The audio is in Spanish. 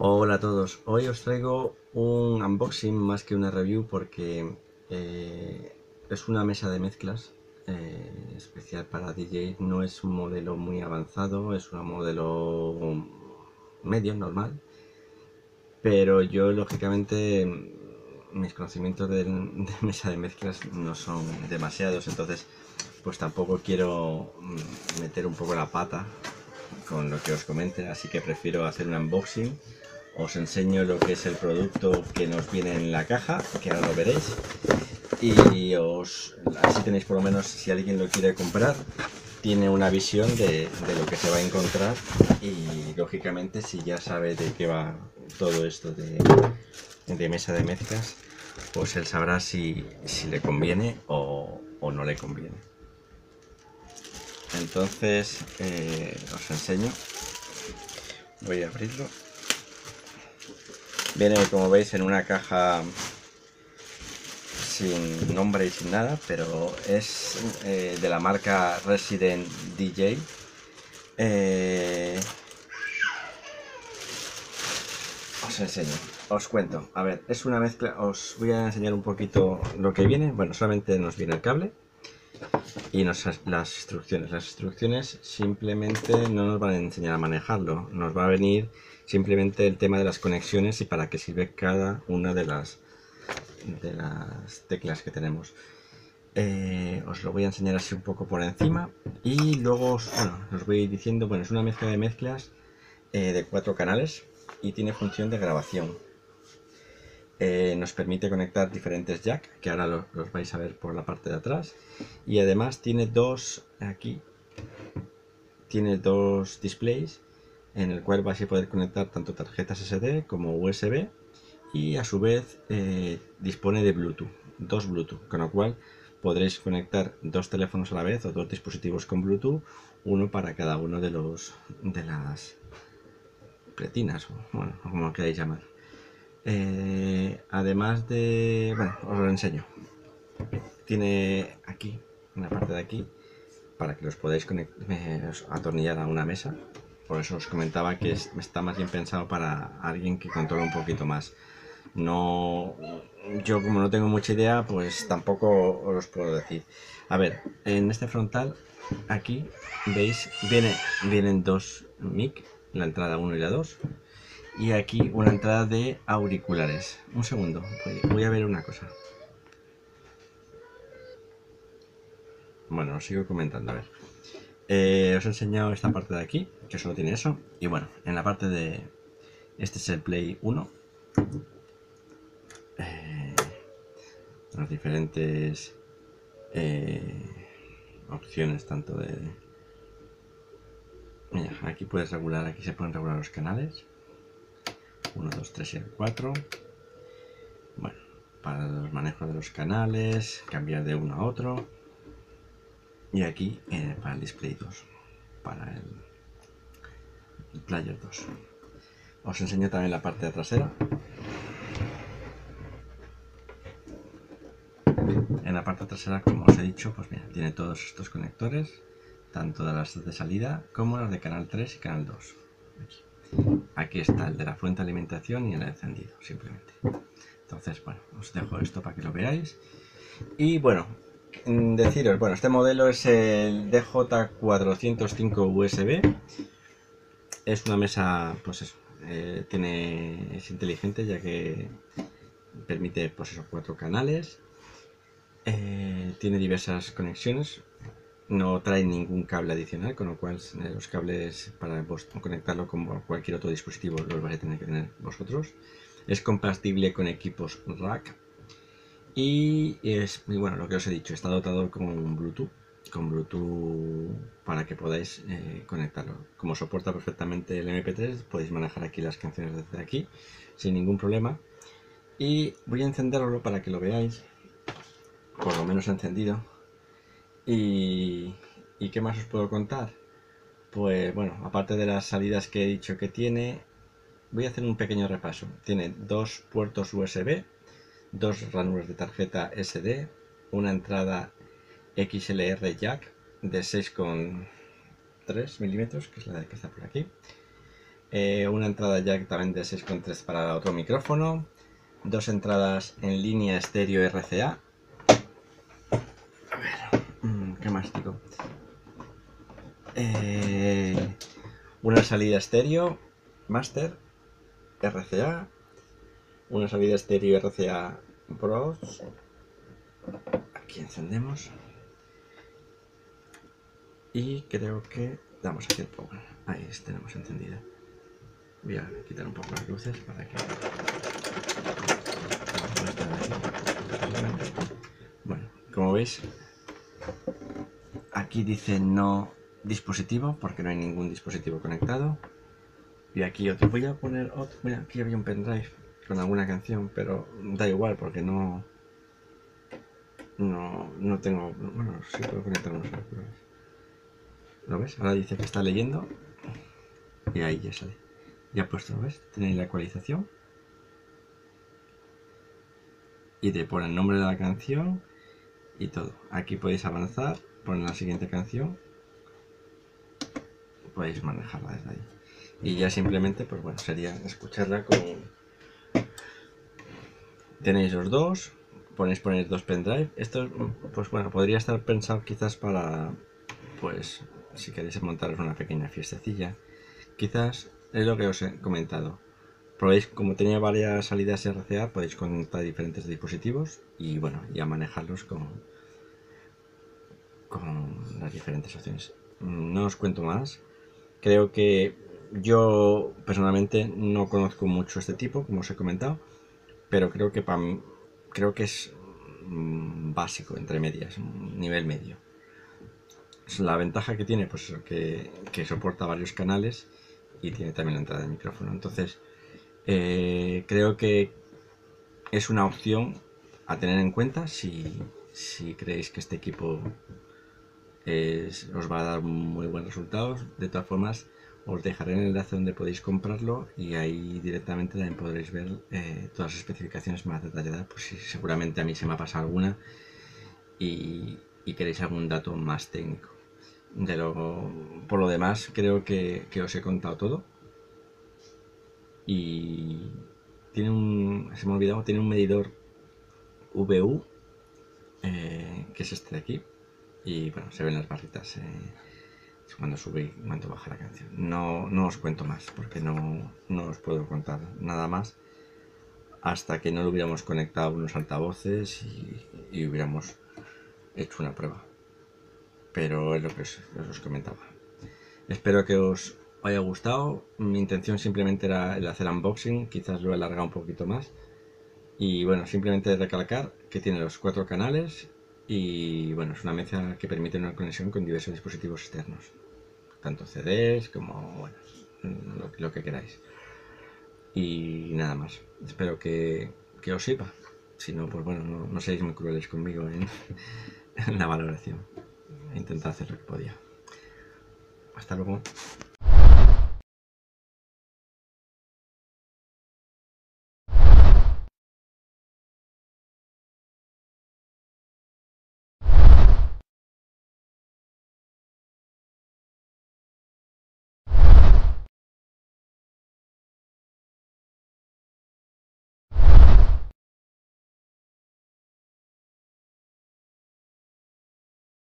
Hola a todos, hoy os traigo un unboxing más que una review porque es una mesa de mezclas especial para DJ. No es un modelo muy avanzado, es un modelo medio, normal, pero yo lógicamente mis conocimientos de mesa de mezclas no son demasiados, entonces pues tampoco quiero meter un poco la pata con lo que os comente, así que prefiero hacer un unboxing. Os enseño lo que es el producto que nos viene en la caja, que ahora lo veréis, y así tenéis por lo menos, si alguien lo quiere comprar, tiene una visión de lo que se va a encontrar, y lógicamente si ya sabe de qué va todo esto de mesa de mezclas, pues él sabrá si le conviene o no le conviene. Entonces os enseño, voy a abrirlo. Viene, como veis, en una caja sin nombre y sin nada, pero es de la marca Resident DJ. Os enseño, os cuento. A ver, es una mezcla. Os voy a enseñar un poquito lo que viene. Bueno, solamente nos viene el cable y las instrucciones. Las instrucciones simplemente no nos van a enseñar a manejarlo. Nos va a venir simplemente el tema de las conexiones y para qué sirve cada una de las teclas que tenemos. Os lo voy a enseñar así un poco por encima y luego os voy diciendo. Bueno, es una mezcla de mezclas de 4 canales y tiene función de grabación. Nos permite conectar diferentes jack, que ahora los vais a ver por la parte de atrás, y además tiene tiene dos displays en el cual vais a poder conectar tanto tarjetas SD como USB, y a su vez dispone de Bluetooth, dos Bluetooth, con lo cual podréis conectar dos teléfonos a la vez o dos dispositivos con Bluetooth, uno para cada uno de las pletinas, o bueno, como queráis llamar. Además de, bueno, os lo enseño. Tiene aquí, en la parte de aquí, para que los podáis atornillar a una mesa. Por eso os comentaba que está más bien pensado para alguien que controla un poquito más. No, yo como no tengo mucha idea, pues tampoco os los puedo decir. A ver, en este frontal, aquí, veis, vienen dos mic, la entrada 1 y la 2. Y aquí una entrada de auriculares. Un segundo, voy a ver una cosa. Bueno, os sigo comentando, a ver. Os he enseñado esta parte de aquí, que solo tiene eso. Y bueno, en la parte de... Este es el Play 1. Las diferentes opciones, tanto de... Mira, aquí puedes regular, aquí se pueden regular los canales. 1, 2, 3 y el 4. Bueno, para los manejos de los canales, cambiar de uno a otro. Y aquí para el display 2, para el player 2. Os enseño también la parte trasera. En la parte trasera, como os he dicho, pues mira, tiene todos estos conectores, tanto de las de salida como las de canal 3 y canal 2. Aquí está el de la fuente de alimentación y el encendido, simplemente. Entonces, bueno, os dejo esto para que lo veáis. Y bueno, deciros, bueno, este modelo es el DJ405 USB. Es una mesa, pues eso, es inteligente, ya que permite, pues eso, 4 canales. Tiene diversas conexiones. No trae ningún cable adicional, con lo cual los cables para conectarlo con cualquier otro dispositivo los vais a tener que tener vosotros. Es compatible con equipos rack. Y bueno, lo que os he dicho, está dotado con Bluetooth. Para que podáis conectarlo. Como soporta perfectamente el MP3, podéis manejar aquí las canciones desde aquí sin ningún problema. Y voy a encenderlo para que lo veáis, por lo menos encendido. ¿Y qué más os puedo contar? Pues bueno, aparte de las salidas que he dicho que tiene, voy a hacer un pequeño repaso. Tiene dos puertos USB, dos ranuras de tarjeta SD, una entrada XLR jack de 6,3 milímetros, que es la que está por aquí. una entrada jack también de 6,3 para otro micrófono, 2 entradas en línea estéreo RCA. A ver, ¿qué más digo? Una salida estéreo Master RCA, una salida estéreo RCA Bros. Aquí encendemos y creo que damos aquí el power. Ahí tenemos encendida. Voy a quitar un poco las luces para que... Bueno, como veis, aquí dice no dispositivo porque no hay ningún dispositivo conectado. Y aquí otro. Voy a poner otro. Mira, aquí había un pendrive con alguna canción, pero da igual porque no tengo. Bueno, sí puedo conectar unos auriculares. ¿Lo ves? Ahora dice que está leyendo y ahí ya sale. Ya he puesto, ¿lo ves? Tenéis la ecualización y te pone el nombre de la canción y todo. Aquí podéis avanzar, poner la siguiente canción, podéis manejarla desde ahí. Y ya simplemente, pues bueno, sería escucharla con... Tenéis los dos, ponéis poner dos pendrive. Esto, pues bueno, podría estar pensado quizás para, pues, si queréis montaros una pequeña fiestecilla. Quizás es lo que os he comentado. Probéis, como tenía varias salidas RCA, podéis conectar diferentes dispositivos y bueno, ya manejarlos con las diferentes opciones. No os cuento más. Creo que yo personalmente no conozco mucho este tipo, como os he comentado, pero creo que para mí, creo que es básico, entre medias, nivel medio. La ventaja que tiene, pues que soporta varios canales y tiene también la entrada de micrófono. Entonces, creo que es una opción a tener en cuenta si creéis que este equipo os va a dar muy buenos resultados. De todas formas, os dejaré el enlace donde podéis comprarlo y ahí directamente también podréis ver todas las especificaciones más detalladas, pues si seguramente a mí se me ha pasado alguna y queréis algún dato más técnico. Por lo demás, creo que os he contado todo. Y tiene se me ha olvidado, tiene un medidor VU, que es este de aquí. Y bueno, se ven las barritas cuando sube y cuando baja la canción. No os cuento más porque no os puedo contar nada más hasta que no lo hubiéramos conectado a unos altavoces y hubiéramos hecho una prueba. Pero es lo que os comentaba. Espero que os haya gustado. Mi intención simplemente era el hacer unboxing, quizás lo he alargado un poquito más. Y bueno, simplemente recalcar que tiene los 4 canales y bueno, es una mezcla que permite una conexión con diversos dispositivos externos, tanto CDs como bueno, lo que queráis. Y nada más, espero que os sirva. Si no, pues bueno, no seáis muy crueles conmigo en la valoración. He intentado hacer lo que podía. Hasta luego.